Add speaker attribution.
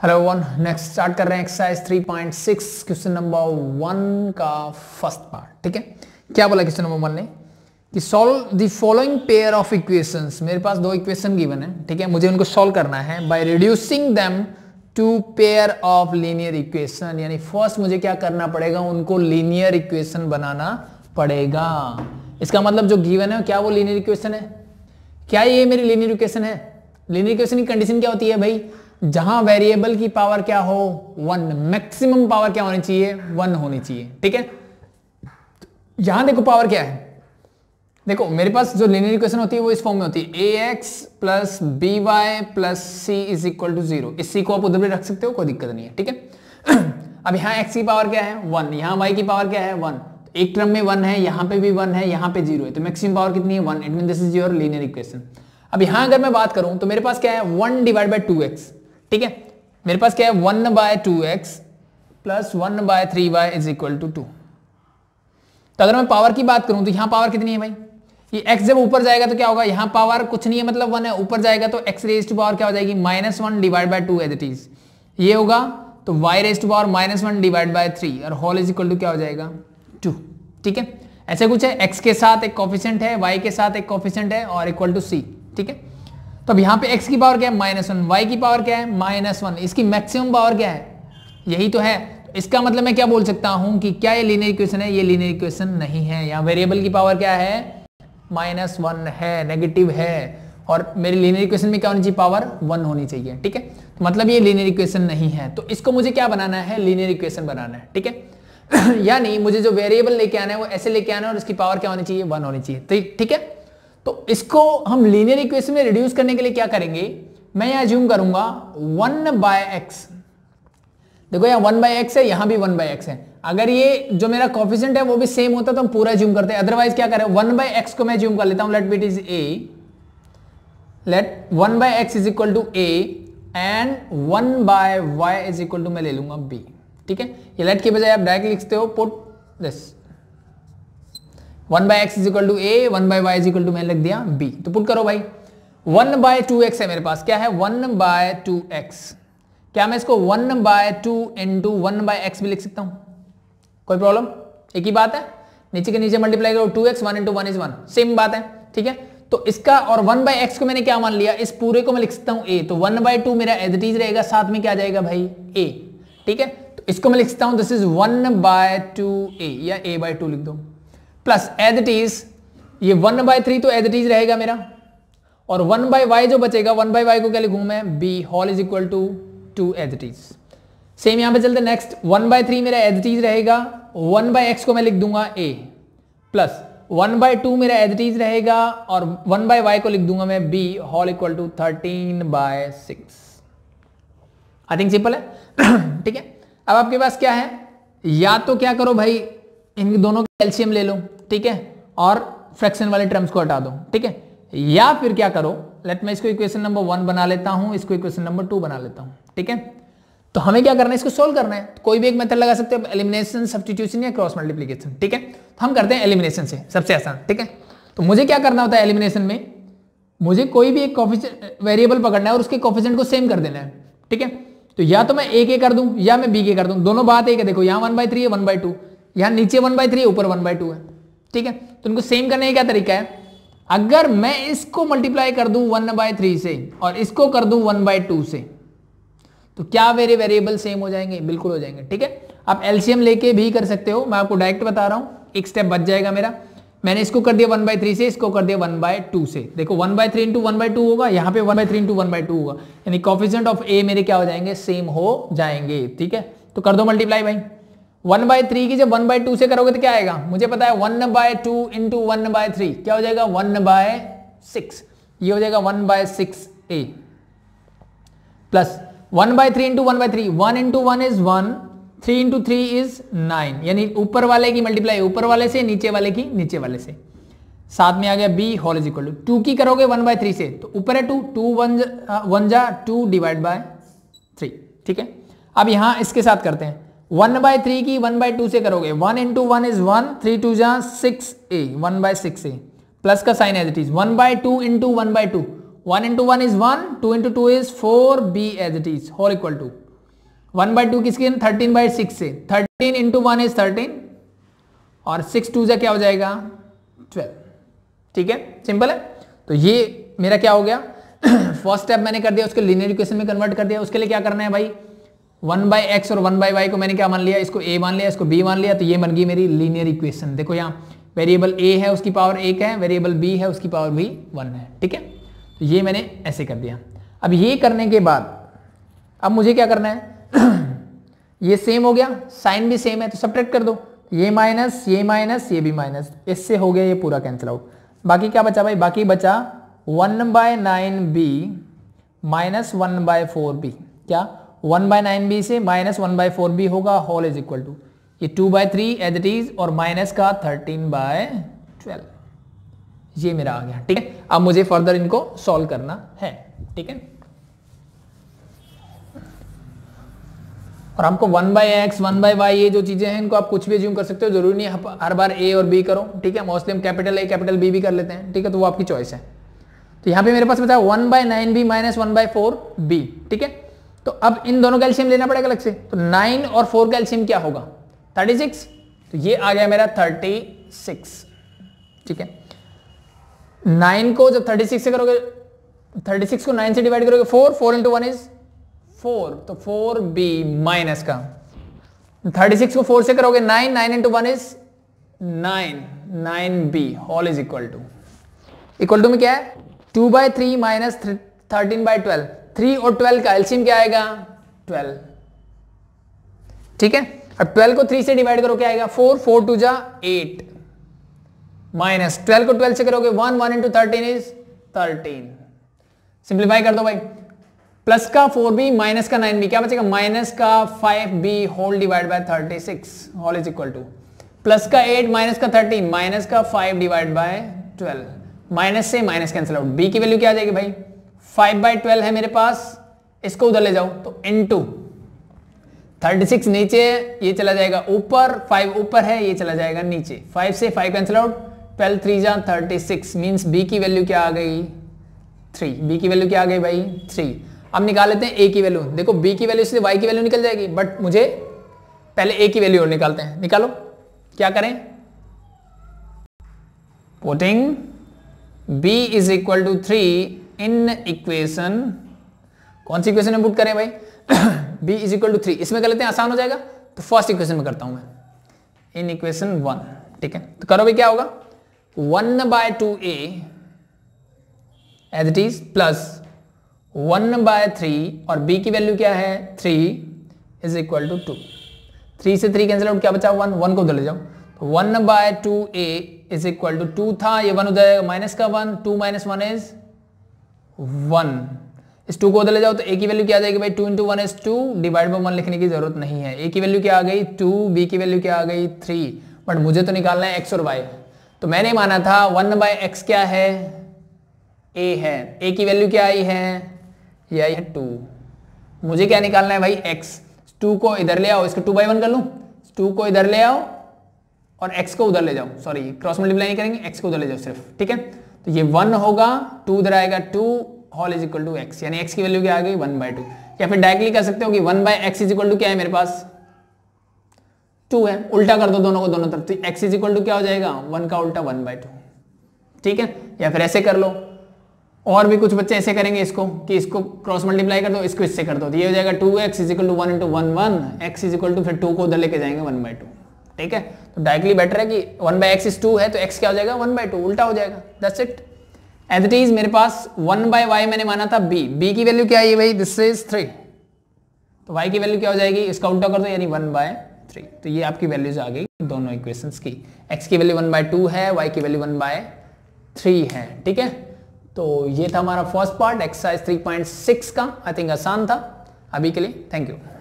Speaker 1: Hello one, next start कर रहे हैं एक्सरसाइज 3.6 क्वेश्चन नंबर 1 का फर्स्ट पार्ट। ठीक है, क्या बोला क्वेश्चन नंबर 1 ने कि solve the following pair of equations. मेरे पास दो इक्वेशन गिवन है, ठीक है, मुझे उनको सॉल्व करना है by reducing them to pair of linear equation. यानी फर्स्ट मुझे क्या करना पड़ेगा, उनको लीनियर इक्वेशन बनाना पड़ेगा। इसका मतलब जो गिवन है क्या वो लीनियर इक्वेशन है? क्या ये मेरी लीनियर इक्वेशन है? लीनियर इक्वेशन की कंडीशन क्या होती है भाई? जहां वेरिएबल की पावर क्या हो 1, मैक्सिमम पावर क्या होनी चाहिए 1 होनी चाहिए। ठीक है, यहां देखो पावर क्या है, देखो मेरे पास जो लीनियर इक्वेशन होती है वो इस फॉर्म में होती है ax plus b y plus c is equal to 0। इस सी को आप उधर भी रख सकते हो, कोई दिक्कत नहीं है। ठीक है, अब यहाँ x की पावर क्या है 1, यहाँ y की पावर क्या है 1, एक टर्म में 1 है, यहाँ पे भी 1 है, यहाँ पे 0 है, तो मैक्सिमम पावर कितनी है 1। It mean this is your linear equation. अब यहाँ अगर मैं बात करूं तो मेरे पास क्या है 1 डिवाइड बाय 2x। ठीक है, मेरे पास क्या है 1 by 2x plus 1 by 3y is equal to 2। तो अगर मैं पावर की बात करूं तो यहाँ पावर कितनी है भाई, ये x जब ऊपर जाएगा तो क्या होगा, यहाँ पावर कुछ नहीं है मतलब 1 है, ऊपर जाएगा तो x रेज टू पावर क्या हो जाएगी -1 divide by 2 as it is. ये होगा तो y raise to power -1 divide by 3 और होल इज इक्वल टू क्या हो जाएगा 2। ठीक है, ऐसे कुछ है, x के साथ एक कोफिशिएंट है, y के साथ एक कोफिशिएंट है और इक्वल टू c। ठीक है, तो अब यहाँ पे x की पावर क्या है -1, y की पावर क्या है -1, इसकी मैक्सिमम पावर क्या है, यही तो है। इसका मतलब मैं क्या बोल सकता हूं कि क्या ये लीनियर इक्वेशन है? ये लीनियर इक्वेशन नहीं है। यहाँ वेरिएबल की पावर क्या है -1 है, नेगेटिव है, और मेरी लीनियर इक्वेशन में क्या होनी चाहिए पावर 1 होनी चाहिए। ठीक है, तो मतलब ये लीनियर इक्वेशन नहीं है, तो इसको मुझे क्या बनाना है, लीनियर इक्वेशन बनाना है। ठीक है यानी मुझे जो वेरिएबल लेके आना है वो ऐसे लेके आना है और इसकी पावर क्या होनी चाहिए 1 होनी चाहिए। ठीक है, तो इसको हम लीनियर इक्वेशन में रिड्यूस करने के लिए क्या करेंगे, मैं यहां अज्यूम करूंगा 1 बाय एक्स। देखो यहाँ 1 बाय एक्स है, यहां भी 1 बाय एक्स है। अगर ये जो मेरा कोफिशिएंट है वो भी सेम होता तो हम पूरा अज्यूम करते हैं, अदरवाइज क्या करें 1 बाय एक्स को मैं अज्यूम कर लेता हूं, let be it is a, let 1 by x is equal to a and 1 by y is equal to मैं ले लूंगा बी। ठीक है, ये लेट के बजाय आप डायरेक्ट लिखते हो put this 1 by x is equal to a, 1 by y is equal to मैंने लिख दिया बी। तो पुट करो भाई, 1 बाय 2x है मेरे पास, क्या है 1 बाय 2x। क्या मैं इसको 1 बाय 2 इंटू 1 बाय एक्स भी लिख सकता हूं? कोई प्रॉब्लम? एक ही बात है, नीचे के नीचे मल्टीप्लाई करो 2x, 1 इंटू 1 इज 1, सेम बात है। ठीक है, तो इसका और 1 बाय एक्स को मैंने क्या मान लिया, इस पूरे को मैं लिख सकता हूं a, तो 1 बाय 2 मेरा एज इट इज रहेगा, साथ में क्या आ जाएगा भाई a। ठीक है, तो इसको मैं लिख सकता हूं दिस इज 1 बाय 2a या a बाय 2 लिख दो, प्लस एज इट इज ये 1 बाय 3 तो एज इट इज रहेगा मेरा, और 1 बाय वाई जो बचेगा 1 बाय वाई को क्या लिखूं मैं b whole is equal to 2 as it is. Same यहां पे चलते नेक्स्ट, 1 बाय 3 मेरा एज इट इज रहेगा, 1 बाय एक्स को मैं लिख दूंगा a, प्लस 1 बाय 2 मेरा एज इट इज रहेगा और 1 बाय वाई को लिख दूंगा मैं b whole equal to 13 by 6। I think simple है। ठीक है, अब आपके पास क्या है, या तो क्या करो भाई इन दोनों का एलसीएम ले लो, ठीक है, और फ्रैक्शन वाले टर्म्स को हटा दो। ठीक है, या फिर क्या करो, लेट मैं इसको इक्वेशन नंबर 1 बना लेता हूं, इसको इक्वेशन नंबर 2 बना लेता हूं। ठीक है, तो हमें क्या करना है, इसको सोल्व करना है। तो कोई भी एक मेथड लगा सकते हैं, एलिमिनेशन, सब्स्टिट्यूशन या क्रॉस मल्टीप्लिकेशन। ठीक है, तो हम करते हैं एलिमिनेशन से, सबसे आसान। ठीक है, तो मुझे क्या करना होता है एलिमिनेशन में, मुझे कोई भी एक कोफिशिएंट वेरिएबल पकड़ना है और उसके कोफिशिएंट को सेम कर देना है। ठीक है, तो या तो मैं a के कर दूं या मैं b के कर दूं, दोनों बात एक है। देखो यहाँ 1 बाय 3 है, 1 बाय 2, यहाँ नीचे 1 बाय 3 है, ऊपर 1 बाय 2 है। ठीक है, तो इनको सेम करने का क्या तरीका है, अगर मैं इसको मल्टीप्लाई कर दूं 1 बाय 3 से और इसको कर दूं 1 बाय 2 से, तो क्या मेरे वेरिएबल सेम हो जाएंगे? बिल्कुल हो जाएंगे। ठीक है, आप एलसीएम लेके भी कर सकते हो, मैं आपको डायरेक्ट बता रहा हूं, एक स्टेप बच जाएगा मेरा। मैंने इसको कर दिया 1 बाय 3 से, इसको कर दिया 1 बाय 2 से। देखो 1 बाय 3 इंटू 1 बाय 2 होगा, यहाँ पे 1 बाय 3 इंटू 1 बाय 2 होगा, यानी कोफिशिएंट ऑफ a मेरे क्या हो जाएंगे, सेम हो जाएंगे। ठीक है, तो कर दो मल्टीप्लाई भाई, 1 बाय 3 की जब 1 बाय 2 से करोगे तो क्या आएगा, मुझे पता है 1 बाय 2 इंटू 1 बाय 3 क्या हो जाएगा 1 बाय 6, ये हो जाएगा 1 by 6a, plus 1 by 3 into 1 by 3, 1 into 1 is 1, 3 into 3 is 9, यानी ऊपर वाले की मल्टीप्लाई ऊपर वाले से, नीचे वाले की नीचे वाले से, साथ में आ गया b whole is equal to 2 की करोगे 1 बाय 3 से तो ऊपर है 2, 2 1 जा 2 डिवाइड बाय 3। ठीक है, अब यहां इसके साथ करते हैं, 1 बाय 3 की 1 बाय 2 से करोगे, 1 इंटू 1 इज 1, 3 2 जा 6a, 1 बाय 6a, प्लस का sign as it is, 1 by 2 into 1 by 2, 1 into 1 is 1, 2 into 2 is 4b as it is whole equal to 1/2 किसकी 13/6 से, 13 इंटू 1 इज 13 और 6 2 जा क्या हो जाएगा 12। ठीक है, सिंपल है। तो ये मेरा क्या हो गया, फर्स्ट स्टेप मैंने कर दिया, उसको लीनियर इक्वेशन में कन्वर्ट कर दिया। उसके लिए क्या करना है भाई, 1/x और 1/y को मैंने क्या मान लिया, इसको a मान लिया, इसको b मान लिया, तो ये बन गई मेरी लीनियर इक्वेशन। देखो यहाँ वेरिएबल a है उसकी पावर 1 है, वेरिएबल b है उसकी पावर भी 1 है। ठीक है, तो ये मैंने ऐसे कर दिया। अब ये करने के बाद अब मुझे क्या करना है ये सेम हो गया, साइन भी सेम है, तो सब्ट्रैक्ट कर दो, ये माइनस ये भी माइनस, इससे हो गया ये पूरा कैंसिल आउट। बाकी क्या बचा भाई, बाकी बचा 1/9b माइनस 1/4b। क्या 1/9b से माइनस 1/4b होगा, होल इज इक्वल टू ये 2/3 एज इट इज और माइनस का 13/12। ये मेरा आ गया। ठीक है, अब मुझे फर्दर इनको सॉल्व करना है। ठीक है, और हमको 1/x 1/y ये जो चीजें हैं इनको आप कुछ भी एज्यूम कर सकते हो, जरूरी नहीं हर बार a और b करो। ठीक है, मोस्टली हम कैपिटल a कैपिटल b भी कर लेते हैं। ठीक है, तो वो आपकी चॉइस है। तो यहाँ पे मेरे पास बचा 1/9b माइनस 1/4b। ठीक है, तो अब इन दोनों का एलसीएम लेना पड़ेगा अलग से। तो 9 और 4 का एलसीएम क्या होगा 36, तो ये आ गया मेरा 36। ठीक है, 9 को जब 36 से करोगे, 36 को 9 से डिवाइड करोगे 4 इंटू 1 इज 4, तो 4b माइनस का 36 को 4 से करोगे 9 into 1 is 9b whole is equal to में क्या है 2/3 माइनस 13/12। 3 और 12 का एलसीएम क्या आएगा 12। ठीक है, अब 12 को 3 से डिवाइड करो क्या आएगा 4 2 जा 8 माइनस 12 को 12 से करोगे 1 इंटू 13 इज 13। सिंप्लीफाई कर दो भाई, प्लस का 4b माइनस का 9b क्या बचेगा माइनस का 5b whole divide by 36 whole is equal to plus का 8 माइनस का 13 माइनस का 5 डिवाइड बाय 12। माइनस से माइनस कैंसिल आउट, b की वैल्यू क्या आ जाएगी भाई 5/12 है मेरे पास, इसको उधर ले जाओ तो इनटू 36 नीचे, ये चला जाएगा ऊपर, 5 ऊपर है, ये चला जाएगा नीचे, 5 से 5 कैंसिल आउट, 12 3 जा 36 मींस b की वैल्यू क्या आ गई 3। b की वैल्यू क्या आ गई भाई 3। अब निकाल लेते हैं a की वैल्यू। देखो b की वैल्यू से y की वैल्यू निकल जाएगी, बट मुझे पहले a की वैल्यू और निकालते हैं। निकालो, क्या करें, putting b is equal to 3 in equation, कौन सी इक्वेशन में पुट करें भाई b इज इक्वल टू 3, इसमें कर लेते हैं, आसान हो जाएगा। तो फर्स्ट इक्वेशन में करता हूं मैं, इन इक्वेशन 1। ठीक है, तो करो भाई, क्या होगा 1/2a as it is plus 1/3 और b की वैल्यू क्या है 3 इज इक्वल टू 2। 3 से 3 कैंसिल आउट, क्या बचा 1 को उधर ले जाओ, तो 1/2a इज इक्वल टू 2 था, ये 1 हो जाएगा माइनस का 1, 2 माइनस 1 इज 1। इस 2 को उधर ले जाओ तो a की वैल्यू क्या आ जाएगी भाई 2 इंटू 1 इज 2, डिवाइड बाय 1 लिखने की जरूरत नहीं है। a की वैल्यू क्या आ गई 2, b की वैल्यू क्या आ गई 3, बट मुझे तो निकालना है x और y। तो मैंने माना था 1/x क्या है a है, a की वैल्यू क्या आई है, ये आई है 2। मुझे क्या निकालना है भाई x। 2 को इधर ले आओ, इसको 2/1 कर लूं, 2 को इधर ले आओ और x को उधर ले जाओ, सॉरी क्रॉस मल्टीप्लाई नहीं करेंगे, x को उधर ले जाओ सिर्फ। ठीक है, तो ये 1 होगा, 2 उधर आएगा 2 whole is equal to x, यानी x की वैल्यू क्या आ गई 1/2। या फिर डायरेक्टली कर सकते हो कि 1/x इज इक्वल टू क्या है मेरे पास 2 है, उल्टा कर दो दोनों को दोनों तरफ, तो x इज इक्वल टू क्या हो जाएगा 1 का उल्टा 1/2। ठीक है, या फिर ऐसे कर लो, और भी कुछ बच्चे ऐसे करेंगे इसको कि इसको क्रॉस मल्टीप्लाई कर दो, इसको इससे कर दो, तो ये हो जाएगा 2x is equal to 1 into 1 1, x is equal to फिर 2 को उधर लेके जाएंगे 1/2। ठीक है, तो डायरेक्टली बेटर है कि 1/x इज 2 है तो x क्या हो जाएगा 1/2, उल्टा हो जाएगा, that's it. As it is मेरे पास 1/y मैंने माना था b की वैल्यू क्या है भाई दिस इज 3, तो y की वैल्यू क्या हो जाएगी, इसका उल्टा कर दो यानी 1/3। तो ये आपकी वैल्यूज आ गई दोनों इक्वेशंस की, x की वैल्यू 1/2 है, y की वैल्यू 1/3 है। ठीक है, तो ये था हमारा फर्स्ट पार्ट एक्सरसाइज 3.6 का। आई थिंक आसान था अभी के लिए। Thank you.